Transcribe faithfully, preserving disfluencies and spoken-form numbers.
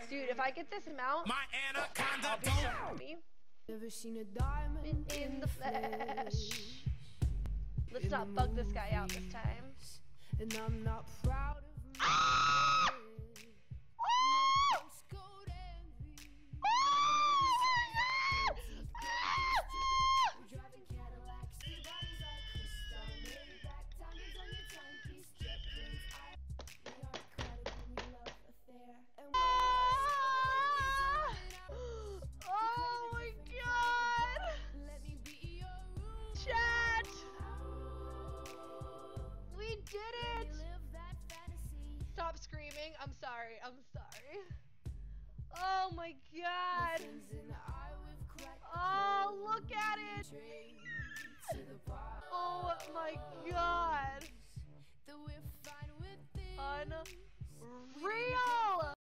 Dude, if I get this mount, My anaconda I'll be so happy. Never seen a diamond In the flesh. Let's not bug this guy out this time. and I'm not proud of me. Ah! No postcode envy. We're driving Cadillacs, your body's like crystal, laid back, diamonds on your timepiece, jet planes. We are incredible, we love affair, and we're Oh my god! let me be your room. Chat! We did it! Live that fantasy. Stop screaming. I'm sorry. I'm sorry. Oh my god. Things in the eye with crack. Oh, look at it. Train to the bar. Oh my god. That we're fine with this. Unreal.